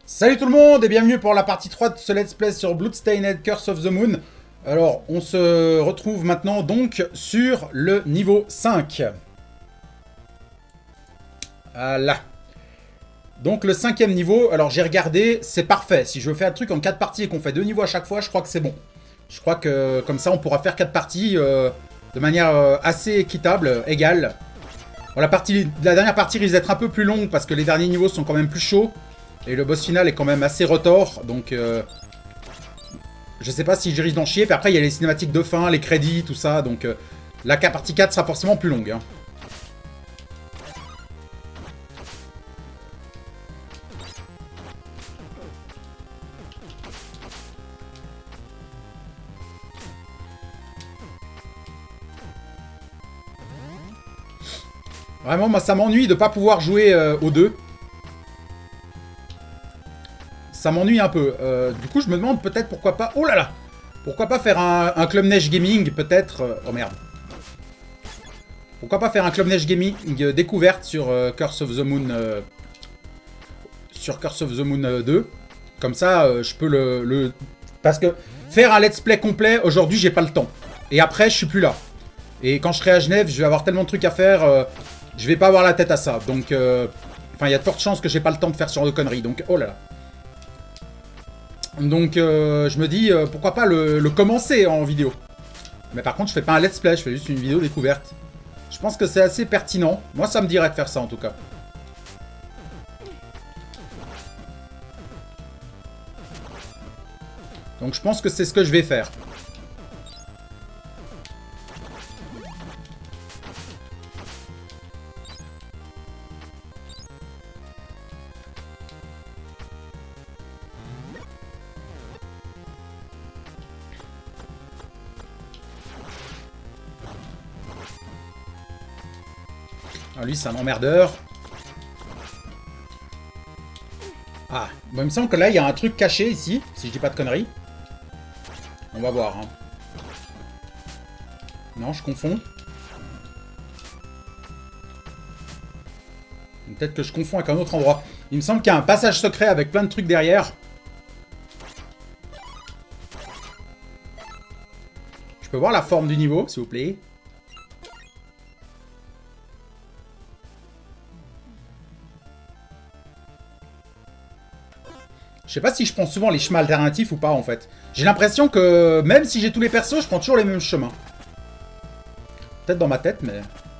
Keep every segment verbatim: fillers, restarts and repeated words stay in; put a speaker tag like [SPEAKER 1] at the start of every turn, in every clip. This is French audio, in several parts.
[SPEAKER 1] Salut tout le monde et bienvenue pour la partie trois de ce let's play sur Bloodstained Curse of the Moon. Alors, on se retrouve maintenant donc sur le niveau cinq. Voilà. Donc le cinquième niveau, alors j'ai regardé, c'est parfait. Si je fais un truc en quatre parties et qu'on fait deux niveaux à chaque fois, je crois que c'est bon. Je crois que comme ça on pourra faire quatre parties euh, de manière euh, assez équitable, égale. Bon, la, partie, la dernière partie risque d'être un peu plus longue parce que les derniers niveaux sont quand même plus chauds. Et le boss final est quand même assez retors, donc euh, je sais pas si je risque d'en chier. Puis après, il y a les cinématiques de fin, les crédits, tout ça. Donc euh, la partie quatre sera forcément plus longue. Hein. Vraiment, moi, ça m'ennuie de pas pouvoir jouer euh, aux deux. Ça m'ennuie un peu. Euh, du coup, je me demande peut-être pourquoi pas... Oh là là! Pourquoi pas faire un, un Club Neige Gaming, peut-être... Oh merde. Pourquoi pas faire un Club Neige Gaming euh, découverte sur euh, Curse of the Moon... Euh, sur Curse of the Moon deux. Comme ça, euh, je peux le, le... Parce que faire un let's play complet, aujourd'hui, j'ai pas le temps. Et après, je suis plus là. Et quand je serai à Genève, je vais avoir tellement de trucs à faire... Euh, je vais pas avoir la tête à ça. Donc... Euh, enfin, il y a de fortes chances que j'ai pas le temps de faire ce genre de conneries. Donc, oh là là. Donc euh, je me dis, euh, pourquoi pas le, le commencer en vidéo. Mais par contre, je fais pas un let's play, je fais juste une vidéo découverte. Je pense que c'est assez pertinent. Moi, ça me dirait de faire ça, en tout cas. Donc je pense que c'est ce que je vais faire. Ah, lui, c'est un emmerdeur. Ah, bon, il me semble que là, il y a un truc caché ici, si je dis pas de conneries. On va voir. Hein. Non, je confonds. Peut-être que je confonds avec un autre endroit. Il me semble qu'il y a un passage secret avec plein de trucs derrière. Je peux voir la forme du niveau, s'il vous plaît. Je sais pas si je prends souvent les chemins alternatifs ou pas, en fait. J'ai l'impression que, même si j'ai tous les persos, je prends toujours les mêmes chemins. Peut-être dans ma tête, mais...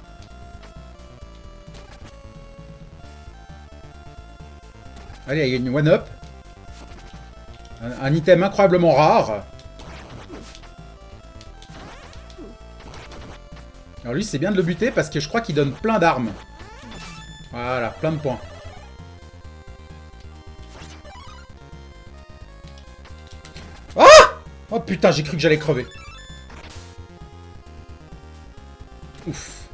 [SPEAKER 1] Allez, il y a une one-up. Un, un item incroyablement rare. Alors lui, c'est bien de le buter parce que je crois qu'il donne plein d'armes. Voilà, plein de points. Oh putain, j'ai cru que j'allais crever. Ouf.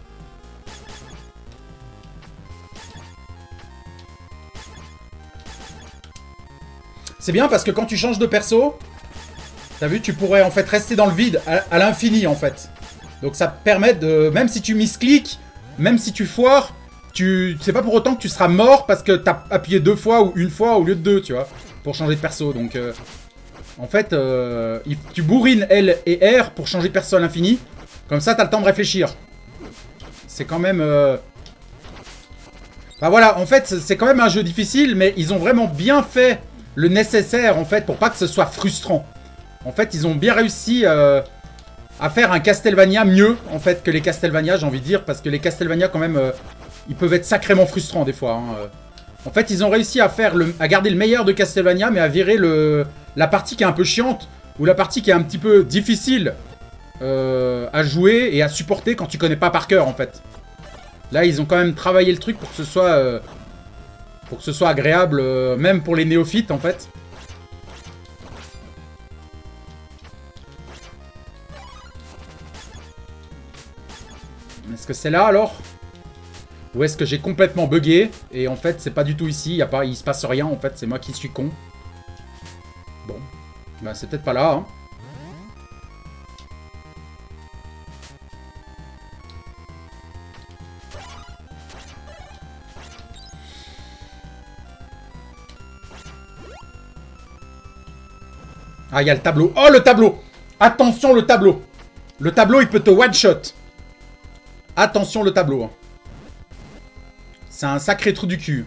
[SPEAKER 1] C'est bien parce que quand tu changes de perso, t'as vu, tu pourrais en fait rester dans le vide à, à l'infini en fait. Donc ça te permet de... Même si tu miscliques, même si tu foires, tu... c'est pas pour autant que tu seras mort parce que t'as appuyé deux fois ou une fois au lieu de deux, tu vois, pour changer de perso. Donc... Euh... En fait, euh, tu bourrines L et R pour changer de perso à l'infini. Comme ça, t'as le temps de réfléchir. C'est quand même... Euh... Enfin voilà, en fait, c'est quand même un jeu difficile, mais ils ont vraiment bien fait le nécessaire, en fait, pour pas que ce soit frustrant. En fait, ils ont bien réussi euh, à faire un Castlevania mieux, en fait, que les Castlevania, j'ai envie de dire, parce que les Castlevania, quand même, euh, ils peuvent être sacrément frustrants, des fois. Hein, euh. En fait, ils ont réussi à faire le, à garder le meilleur de Castlevania, mais à virer le, la partie qui est un peu chiante, ou la partie qui est un petit peu difficile euh, à jouer et à supporter quand tu connais pas par cœur, en fait. Là, ils ont quand même travaillé le truc pour que ce soit, euh, pour que ce soit agréable, euh, même pour les néophytes, en fait. Est-ce que c'est là, alors ? Ou est-ce que j'ai complètement bugué et en fait c'est pas du tout ici, y a pas, il se passe rien en fait, c'est moi qui suis con. Bon, bah c'est peut-être pas là. Hein. Ah, il y a le tableau. Oh, le tableau! Attention, le tableau! Le tableau, il peut te one-shot. Attention, le tableau. Hein. C'est un sacré trou du cul.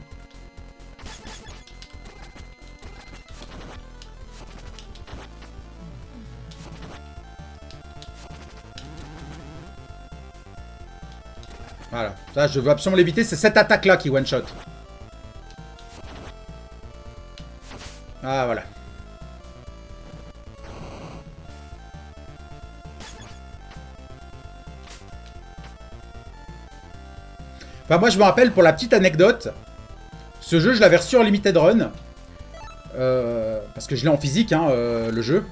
[SPEAKER 1] Voilà. Ça, je veux absolument l'éviter. C'est cette attaque-là qui one-shot. Ah, voilà. Enfin, moi, je me rappelle, pour la petite anecdote, ce jeu, je l'avais reçu en Limited Run. Euh, parce que je l'ai en physique, hein, euh, le jeu.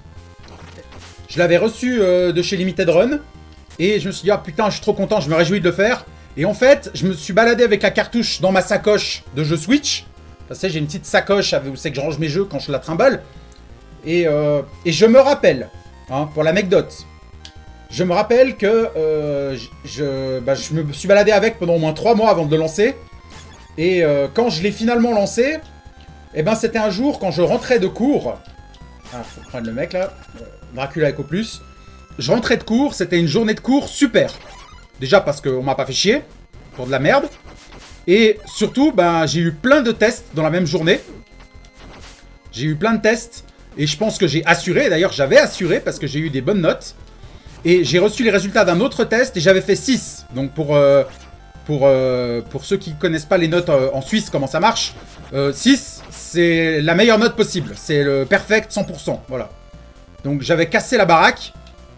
[SPEAKER 1] Je l'avais reçu euh, de chez Limited Run. Et je me suis dit, ah putain, je suis trop content, je me réjouis de le faire. Et en fait, je me suis baladé avec la cartouche dans ma sacoche de jeu Switch. Parce que j'ai une petite sacoche où c'est que je range mes jeux quand je la trimballe. Et, euh, et je me rappelle, hein, pour l'anecdote, je me rappelle que euh, je, bah, je me suis baladé avec pendant au moins trois mois avant de le lancer. Et euh, quand je l'ai finalement lancé, eh ben, c'était un jour quand je rentrais de cours. Ah, faut prendre le mec là. Dracula Echo Plus. Je rentrais de cours, c'était une journée de cours super. Déjà parce qu'on m'a pas fait chier pour de la merde. Et surtout, ben, j'ai eu plein de tests dans la même journée. J'ai eu plein de tests. Et je pense que j'ai assuré. D'ailleurs, j'avais assuré parce que j'ai eu des bonnes notes. Et j'ai reçu les résultats d'un autre test et j'avais fait six. Donc pour, euh, pour, euh, pour ceux qui ne connaissent pas les notes euh, en Suisse, comment ça marche, euh, six, c'est la meilleure note possible. C'est le perfect cent pour cent. Voilà. Donc j'avais cassé la baraque.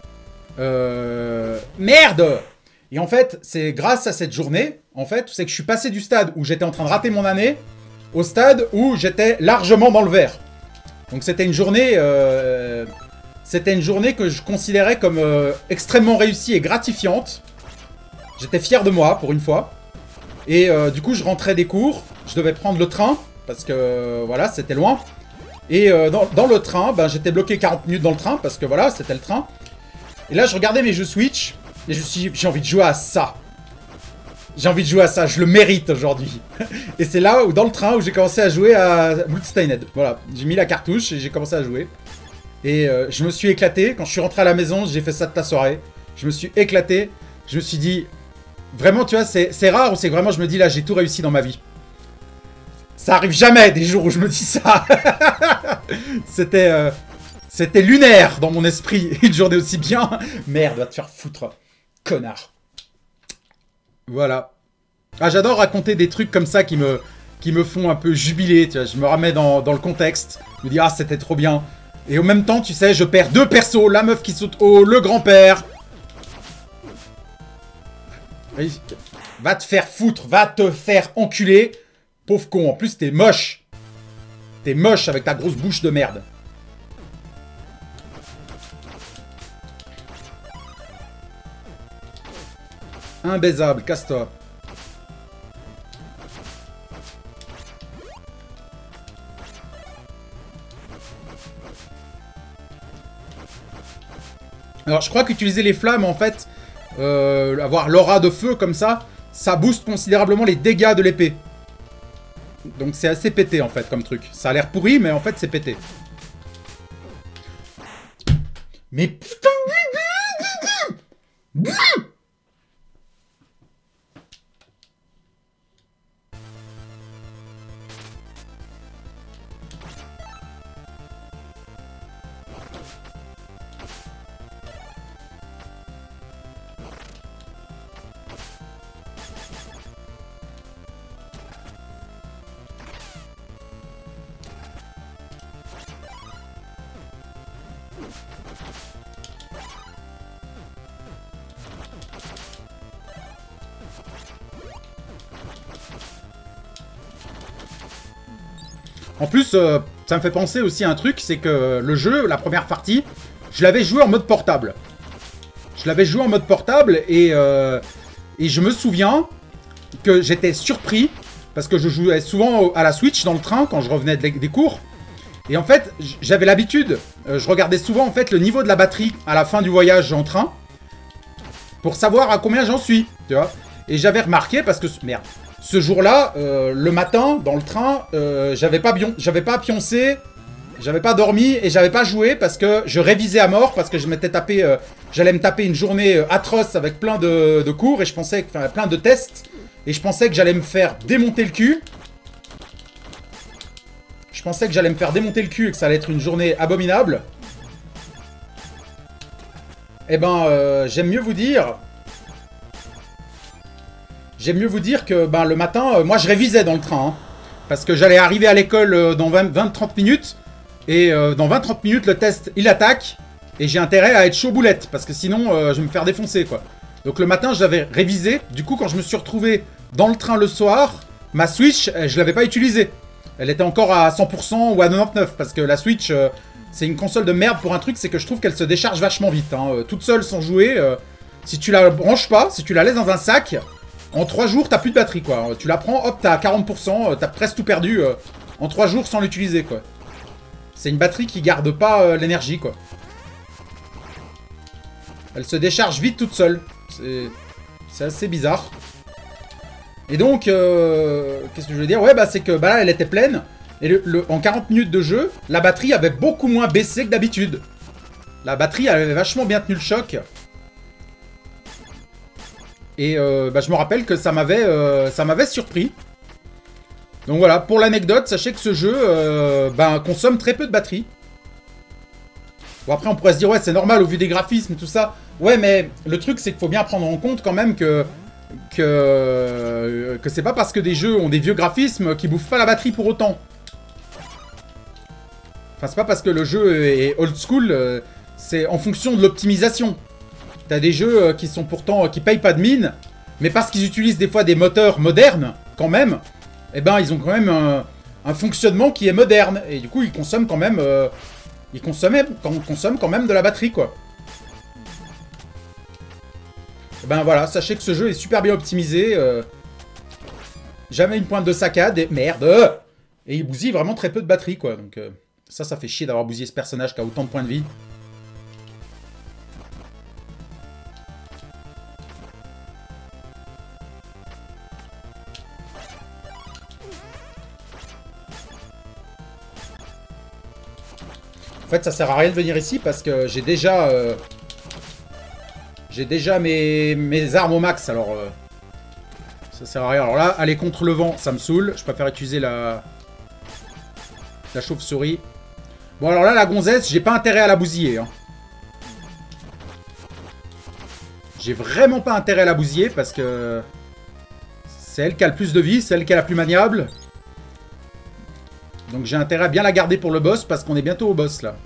[SPEAKER 1] Euh... Merde! Et en fait, c'est grâce à cette journée, en fait, c'est que je suis passé du stade où j'étais en train de rater mon année au stade où j'étais largement dans le vert. Donc c'était une journée... Euh... C'était une journée que je considérais comme euh, extrêmement réussie et gratifiante. J'étais fier de moi, pour une fois. Et euh, du coup, je rentrais des cours. Je devais prendre le train, parce que, euh, voilà, c'était loin. Et euh, dans, dans le train, ben, j'étais bloqué quarante minutes dans le train, parce que, voilà, c'était le train. Et là, je regardais mes jeux Switch, et je me suis dit, j'ai envie de jouer à ça. J'ai envie de jouer à ça, je le mérite aujourd'hui. Et c'est là, où, dans le train, où j'ai commencé à jouer à Bloodstained. Voilà, j'ai mis la cartouche et j'ai commencé à jouer. Et euh, je me suis éclaté. Quand je suis rentré à la maison, j'ai fait ça de ta soirée. Je me suis éclaté. Je me suis dit... Vraiment, tu vois, c'est rare où c'est que vraiment je me dis, là, j'ai tout réussi dans ma vie. Ça arrive jamais des jours où je me dis ça. C'était... Euh, C'était lunaire dans mon esprit. Une journée aussi bien. Merde, va te faire foutre. Connard. Voilà. Ah, j'adore raconter des trucs comme ça qui me, qui me font un peu jubiler. Tu vois, je me remets dans, dans le contexte. Je me dis, ah, c'était trop bien. Et au même temps, tu sais, je perds deux persos. La meuf qui saute haut, le grand-père. Va te faire foutre. Va te faire enculer. Pauvre con. En plus, t'es moche. T'es moche avec ta grosse bouche de merde. Imbaisable, casse-toi. Alors, je crois qu'utiliser les flammes, en fait, euh, avoir l'aura de feu comme ça, ça booste considérablement les dégâts de l'épée. Donc, c'est assez pété, en fait, comme truc. Ça a l'air pourri, mais en fait, c'est pété. Mais putain... En plus, euh, ça me fait penser aussi à un truc, c'est que le jeu, la première partie, je l'avais joué en mode portable. Je l'avais joué en mode portable et, euh, et je me souviens que j'étais surpris parce que je jouais souvent à la Switch dans le train quand je revenais des cours. Et en fait, j'avais l'habitude, euh, je regardais souvent en fait le niveau de la batterie à la fin du voyage en train pour savoir à combien j'en suis, tu vois. Et j'avais remarqué parce que... Merde. Ce jour-là, euh, le matin, dans le train, euh, j'avais pas, j'avais pas pioncé J'avais pas dormi et j'avais pas joué parce que je révisais à mort, parce que je m'étais tapé... Euh, j'allais me taper une journée euh, atroce avec plein de, de cours et je pensais... Enfin, plein de tests. Et je pensais que j'allais me faire démonter le cul. Je pensais que j'allais me faire démonter le cul et que ça allait être une journée abominable. Eh ben, euh, j'aime mieux vous dire... J'aime mieux vous dire que ben, le matin, euh, moi je révisais dans le train. Hein, parce que j'allais arriver à l'école euh, dans vingt à trente minutes. Et euh, dans vingt à trente minutes, le test, il attaque. Et j'ai intérêt à être chaud boulette. Parce que sinon, euh, je vais me faire défoncer, quoi. Donc le matin, j'avais révisé. Du coup, quand je me suis retrouvé dans le train le soir, ma Switch, je l'avais pas utilisée. Elle était encore à cent pour cent ou à quatre-vingt-dix-neuf. Parce que la Switch, euh, c'est une console de merde pour un truc, c'est que je trouve qu'elle se décharge vachement vite. Hein. Euh, toute seule, sans jouer. Euh, si tu la branches pas, si tu la laisses dans un sac... En trois jours, t'as plus de batterie, quoi. Tu la prends, hop, t'as quarante pour cent, t'as presque tout perdu euh, en trois jours sans l'utiliser, quoi. C'est une batterie qui garde pas euh, l'énergie, quoi. Elle se décharge vite toute seule. C'est assez bizarre. Et donc, euh, qu'est-ce que je veux dire? Ouais, bah c'est que bah là, elle était pleine. Et le, le, en quarante minutes de jeu, la batterie avait beaucoup moins baissé que d'habitude. La batterie, elle avait vachement bien tenu le choc. Et euh, bah, je me rappelle que ça m'avait euh, ça m'avait surpris. Donc voilà, pour l'anecdote, sachez que ce jeu euh, bah, consomme très peu de batterie. Bon après on pourrait se dire ouais c'est normal au vu des graphismes et tout ça. Ouais mais le truc c'est qu'il faut bien prendre en compte quand même que que, que c'est pas parce que des jeux ont des vieux graphismes qui bouffent pas la batterie pour autant. Enfin c'est pas parce que le jeu est old school, euh, c'est en fonction de l'optimisation. T'as des jeux euh, qui sont pourtant, euh, qui payent pas de mine, mais parce qu'ils utilisent des fois des moteurs modernes, quand même, eh ben ils ont quand même un, un fonctionnement qui est moderne. Et du coup, ils consomment quand même, euh, ils consomment, consomment quand même de la batterie, quoi. Eh ben voilà, sachez que ce jeu est super bien optimisé. Euh, jamais une pointe de saccade, et merde. Euh, et il bousille vraiment très peu de batterie, quoi. Donc euh, ça, ça fait chier d'avoir bousillé ce personnage qui a autant de points de vie. En fait, ça sert à rien de venir ici parce que j'ai déjà... Euh, j'ai déjà mes, mes armes au max, alors... Euh, ça sert à rien. Alors là, aller contre le vent, ça me saoule. Je préfère utiliser la... La chauve-souris. Bon, alors là, la gonzesse, j'ai pas intérêt à la bousiller. Hein. J'ai vraiment pas intérêt à la bousiller parce que... C'est elle qui a le plus de vie, c'est elle qui est la plus maniable. Donc j'ai intérêt à bien la garder pour le boss, parce qu'on est bientôt au boss, là.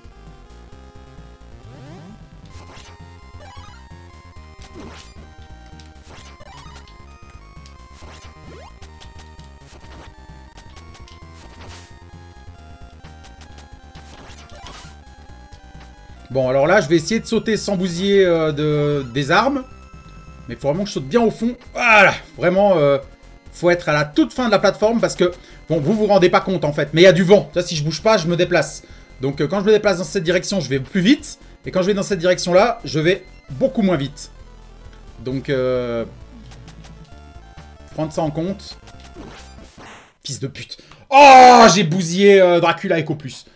[SPEAKER 1] Bon, alors là, je vais essayer de sauter sans bousiller euh, de, des armes. Mais il faut vraiment que je saute bien au fond. Voilà, vraiment, euh, faut être à la toute fin de la plateforme, parce que... Bon, vous vous rendez pas compte en fait, mais il y a du vent. Ça, si je bouge pas, je me déplace. Donc euh, quand je me déplace dans cette direction, je vais plus vite. Et quand je vais dans cette direction-là, je vais beaucoup moins vite. Donc, euh... prendre ça en compte. Fils de pute. Oh, j'ai bousillé euh, Dracula Echo Plus.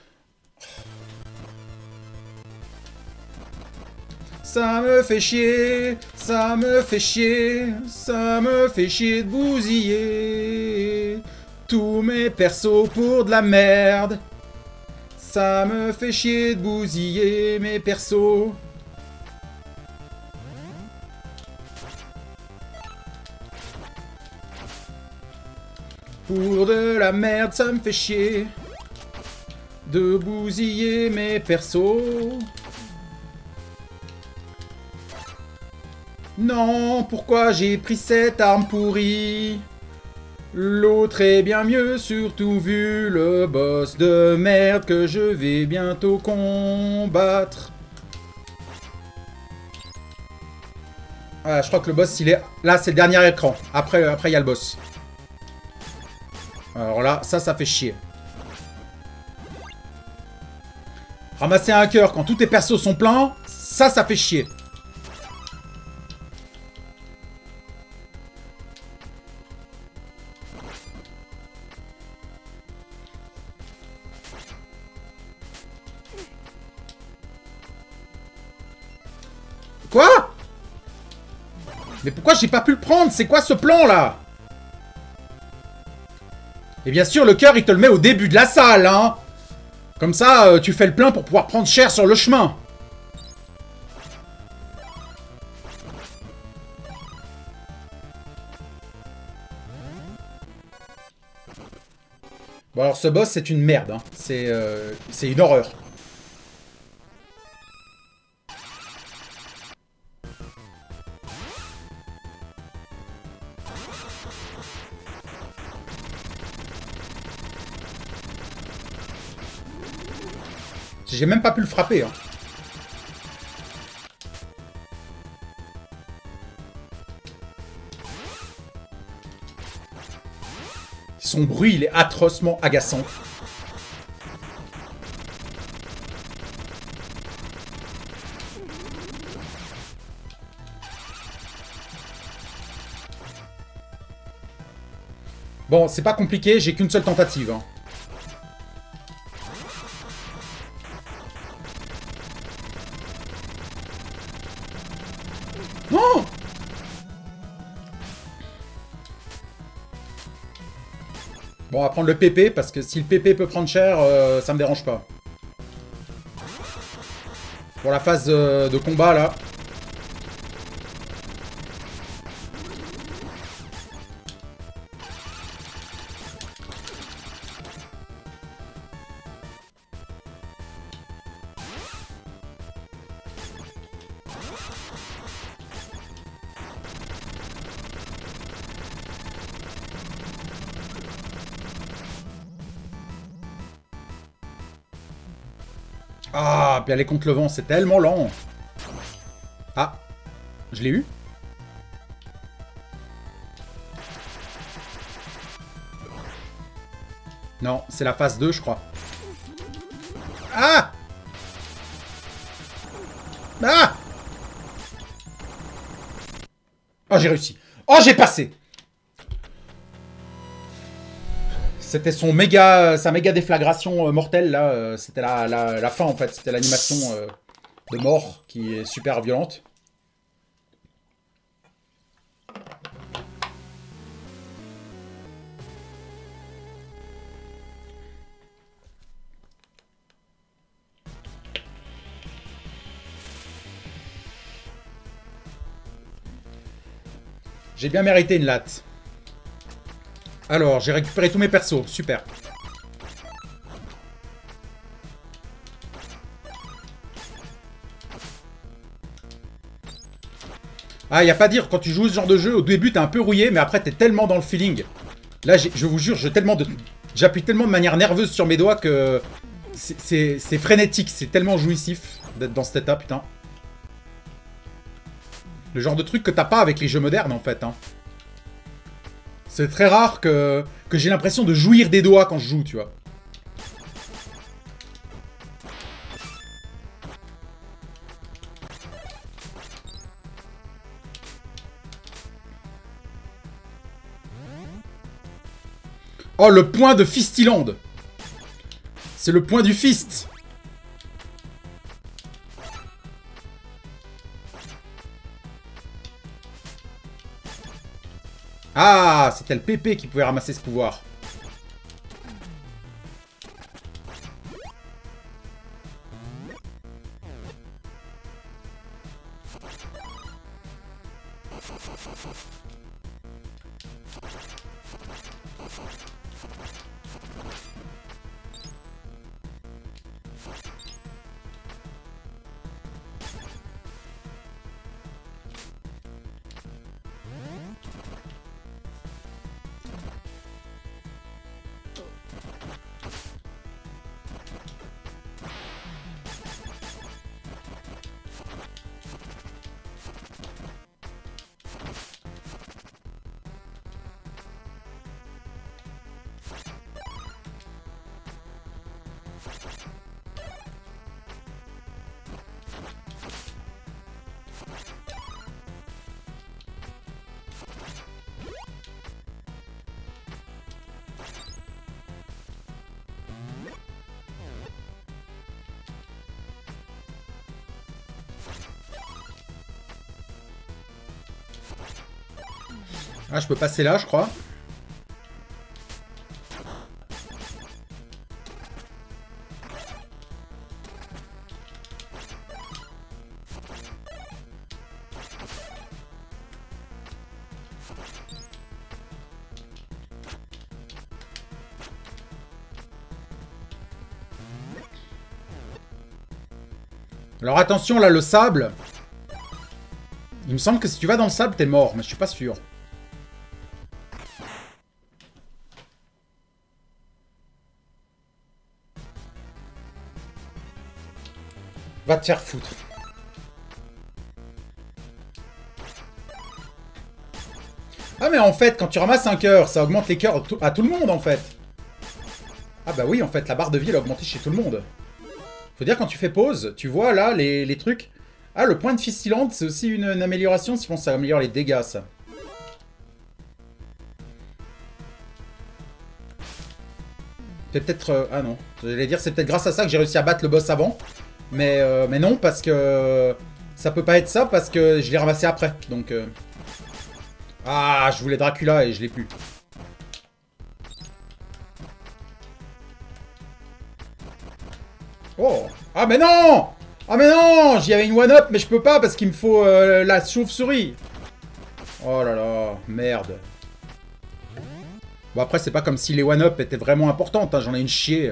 [SPEAKER 1] Ça me fait chier, ça me fait chier, ça me fait chier de bousiller tous mes persos pour de la merde. Ça me fait chier de bousiller mes persos. Pour de la merde, ça me fait chier de bousiller mes persos. Non, pourquoi j'ai pris cette arme pourrie? L'autre est bien mieux, surtout vu le boss de merde que je vais bientôt combattre. Ah, je crois que le boss, il est... Là, c'est le dernier écran. Après, après, il y a le boss. Alors là, ça, ça fait chier. Ramasser un cœur quand tous tes persos sont pleins, ça, ça fait chier. Quoi? Mais pourquoi j'ai pas pu le prendre? C'est quoi ce plan là? Et bien sûr, le cœur, il te le met au début de la salle, hein. Comme ça, euh, tu fais le plein pour pouvoir prendre cher sur le chemin. Bon alors ce boss c'est une merde, hein. C'est euh, c'est une horreur. J'ai même pas pu le frapper. Hein. Son bruit, il est atrocement agaçant. Bon, c'est pas compliqué, j'ai qu'une seule tentative. Hein. Non! Bon, on va prendre le P P, parce que si le P P peut prendre cher, euh, ça me dérange pas. Pour la phase euh, de combat, là. Ah, puis aller contre le vent, c'est tellement lent. Ah, je l'ai eu. Non, c'est la phase deux, je crois. Ah! Ah! Oh, j'ai réussi. Oh, j'ai passé! C'était son méga, sa méga déflagration euh, mortelle, là. Euh, C'était la, la, la fin, en fait. C'était l'animation euh, de mort qui est super violente. J'ai bien mérité une latte. Alors, j'ai récupéré tous mes persos. Super. Ah, y a pas à dire, quand tu joues ce genre de jeu, au début, t'es un peu rouillé, mais après, t'es tellement dans le feeling. Là, je vous jure, je tellement de... j'appuie tellement de manière nerveuse sur mes doigts que... C'est frénétique, c'est tellement jouissif d'être dans cet état, putain. Le genre de truc que t'as pas avec les jeux modernes, en fait, hein. C'est très rare que, que j'ai l'impression de jouir des doigts quand je joue, tu vois. Oh, le point de Fistiland. C'est le point du fist. Ah, c'était le P P qui pouvait ramasser ce pouvoir. Ah, je peux passer là, je crois. Alors attention, là, le sable. Il me semble que si tu vas dans le sable, t'es mort, mais je suis pas sûr. Va te faire foutre. Ah mais en fait, quand tu ramasses un cœur, ça augmente les cœurs à tout le monde, en fait. Ah bah oui, en fait, la barre de vie, elle a augmenté chez tout le monde. Faut dire, quand tu fais pause, tu vois, là, les, les trucs... Ah, le point de Fistylande, c'est aussi une, une amélioration. Je pense que ça améliore les dégâts, ça. C'est peut-être... Euh, ah non. J'allais dire, c'est peut-être grâce à ça que j'ai réussi à battre le boss avant. Mais, euh, mais non, parce que... Ça peut pas être ça, parce que je l'ai ramassé après. Donc... Euh... Ah, je voulais Dracula et je l'ai plus. Oh. Ah, mais non! Ah, mais non! J'y avais une one-up, mais je peux pas parce qu'il me faut euh, la chauve-souris. Oh là là, merde. Bon, après, c'est pas comme si les one-up étaient vraiment importantes. Hein. J'en ai une chier.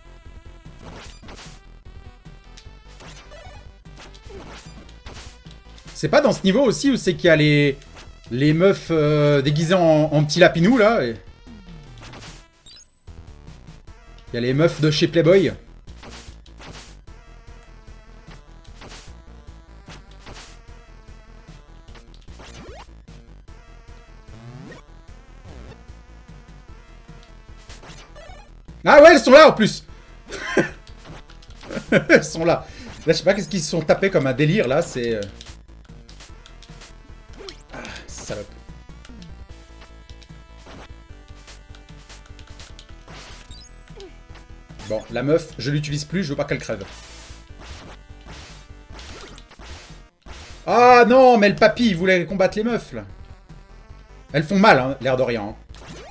[SPEAKER 1] C'est pas dans ce niveau aussi où c'est qu'il y a les... Les meufs euh, déguisées en, en petits lapinous, là. Et... Il y a les meufs de chez Playboy. Ah ouais, elles sont là en plus. Elles sont là. Là, je sais pas qu'est-ce qu'ils se sont tapés comme un délire, là. C'est... Ah, salope. Bon, la meuf, je l'utilise plus, je veux pas qu'elle crève. Ah non, mais le papy, il voulait combattre les meufs, là. Elles font mal, hein, l'air de rien. Hein.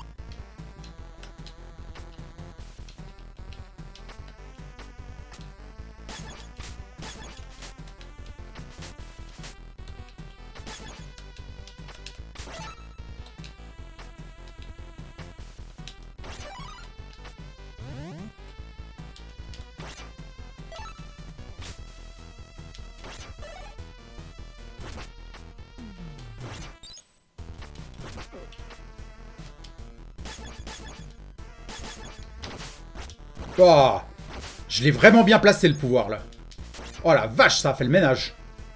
[SPEAKER 1] Oh, je l'ai vraiment bien placé, le pouvoir, là. Oh la vache, ça a fait le ménage.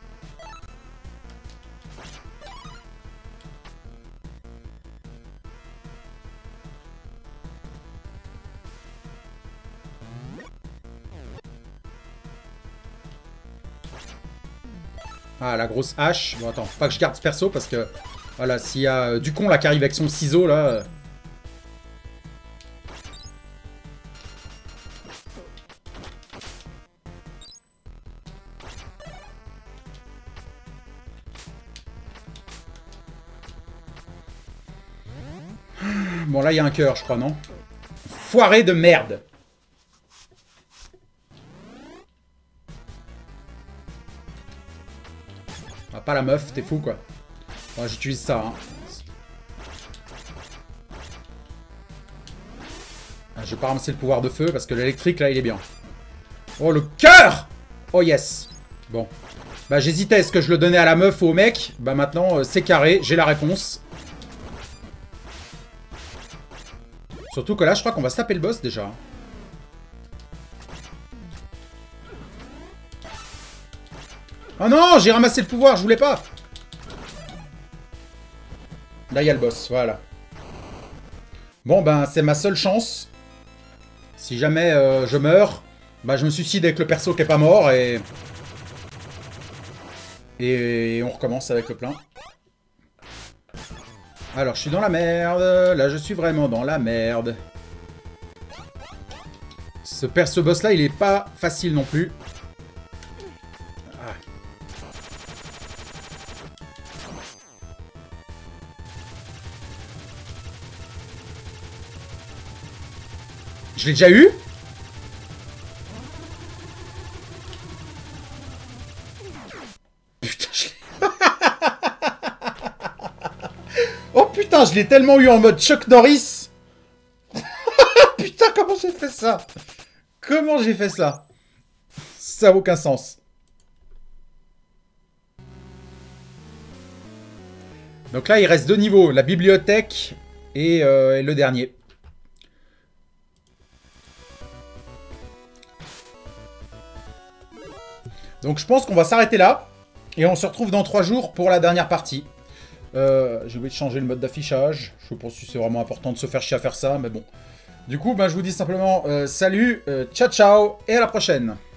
[SPEAKER 1] Ah, la grosse hache. Bon, attends, faut pas que je garde ce perso, parce que... Voilà, s'il y a euh, du con, là, qui arrive avec son ciseau, là... Euh... Bon, là, il y a un cœur, je crois, non? Foiré de merde. Ah, pas la meuf, t'es fou, quoi. Bon, j'utilise ça, hein. Ah, je vais pas ramasser le pouvoir de feu, parce que l'électrique, là, il est bien. Oh, le cœur! Oh, yes. Bon. Bah, j'hésitais, est-ce que je le donnais à la meuf ou au mec? Bah, maintenant, euh, c'est carré, j'ai la réponse. Surtout que là, je crois qu'on va se taper le boss, déjà. Oh non, j'ai ramassé le pouvoir, je voulais pas. Là, il y a le boss, voilà. Bon, ben, c'est ma seule chance. Si jamais euh, je meurs, bah, je me suicide avec le perso qui est pas mort et... Et on recommence avec le plein. Alors, je suis dans la merde. Là, je suis vraiment dans la merde. Ce perso boss-là, il est pas facile non plus. Ah. Je l'ai déjà eu? Putain, je l'ai... Oh putain, je l'ai tellement eu en mode Chuck Norris. Putain, comment j'ai fait ça? Comment j'ai fait ça? Ça n'a aucun sens. Donc là, il reste deux niveaux. La bibliothèque et, euh, et le dernier. Donc je pense qu'on va s'arrêter là. Et on se retrouve dans trois jours pour la dernière partie. Euh, J'ai oublié de changer le mode d'affichage. Je pense que c'est vraiment important de se faire chier à faire ça, mais bon. Du coup, ben, je vous dis simplement euh, salut, euh, ciao ciao, et à la prochaine.